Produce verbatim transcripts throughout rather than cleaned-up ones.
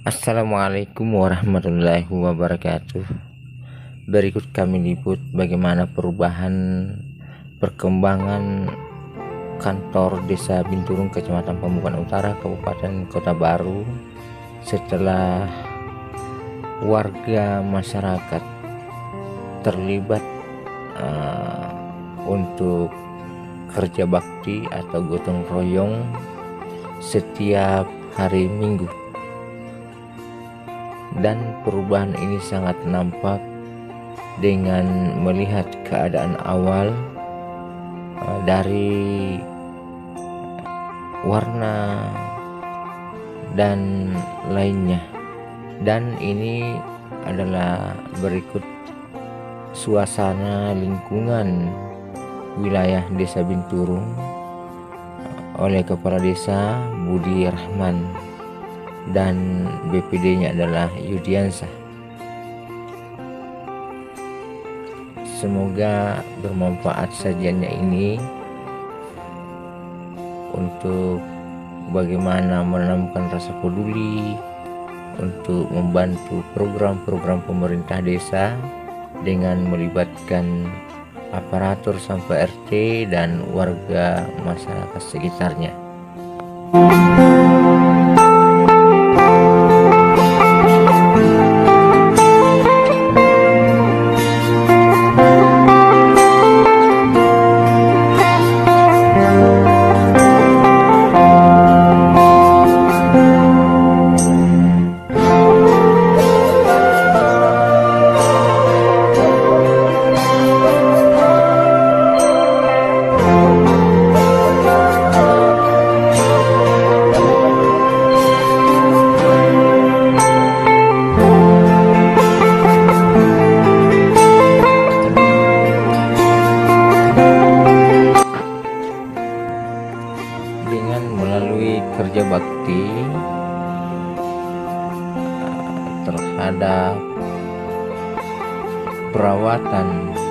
Assalamualaikum warahmatullahi wabarakatuh. Berikut kami liput bagaimana perubahan perkembangan kantor Desa Binturung, Kecamatan Pambukan Utara, Kabupaten Kota Baru setelah warga masyarakat terlibat uh, untuk kerja bakti atau gotong royong setiap hari Minggu. Dan perubahan ini sangat nampak dengan melihat keadaan awal uh, dari warna dan lainnya. Dan ini adalah berikut suasana lingkungan wilayah Desa Binturung oleh Kepala Desa Budi Rahman dan B P D-nya adalah Yudiansah. Semoga bermanfaat sajiannya ini untuk bagaimana menanamkan rasa peduli untuk membantu program-program pemerintah desa dengan melibatkan aparatur sampai R T dan warga masyarakat sekitarnya. Dengan melalui kerja bakti terhadap perawatan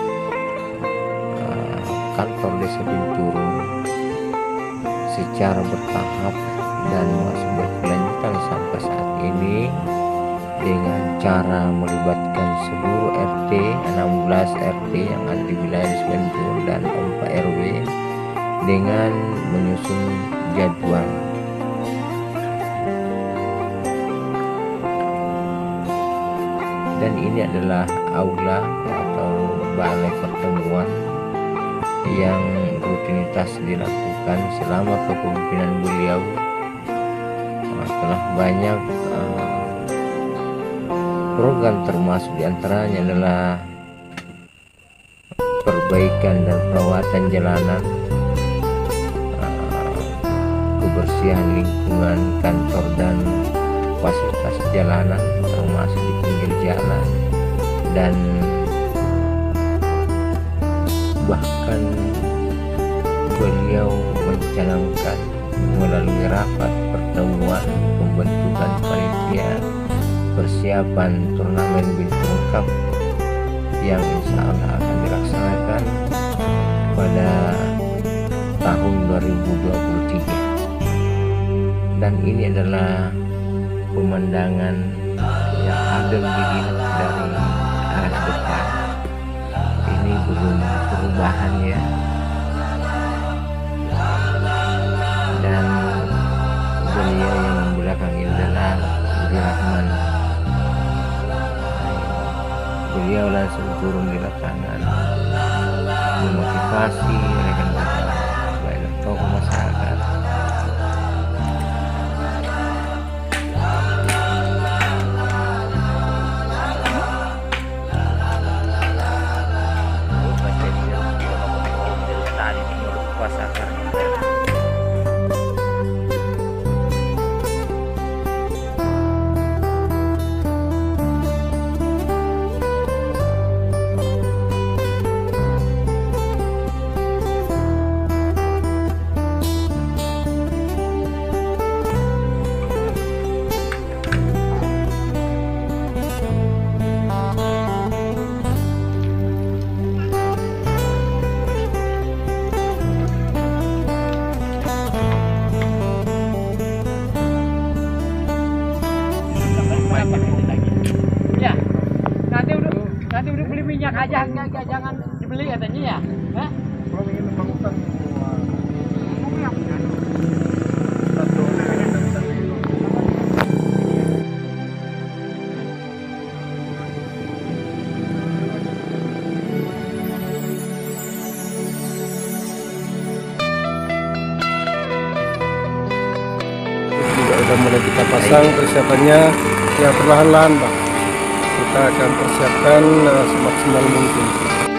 kantor Desa Binturung secara bertahap dan masih berkelanjutan sampai saat ini dengan cara melibatkan seluruh R T, enam belas R T yang ada di wilayah Desa Binturung dan empat R W dengan menyusun jadwal. Dan ini adalah aula atau balai pertemuan yang rutinitas dilakukan selama kepemimpinan beliau. Telah banyak uh, program, termasuk diantaranya adalah perbaikan dan perawatan jalanan, kebersihan lingkungan kantor dan fasilitas jalanan termasuk di pinggir jalan, dan bahkan beliau mencanangkan melalui rapat pertemuan pembentukan panitia persiapan turnamen Binturung Cup yang insya Allah akan dilaksanakan pada tahun dua ribu dua puluh tiga. Dan ini adalah pemandangan yang adem dingin dari arah depan. Ini belum perubahan ya. Dan beliau yang belakang ini adalah Budi Rahman. Beliau langsung turun di lapangan memotivasi rekan-rekan sebagai tokoh masyarakat. main pakai ini lagi. Ya, nanti udah nanti udah beli minyak aja, enggak, enggak, jangan dibeli katanya ya. Hah? Kalau ingin membangunkan semua juga udah mulai kita pasang persiapannya ya, perlahan-lahan Pak. Kita akan persiapkan uh, semaksimal mungkin.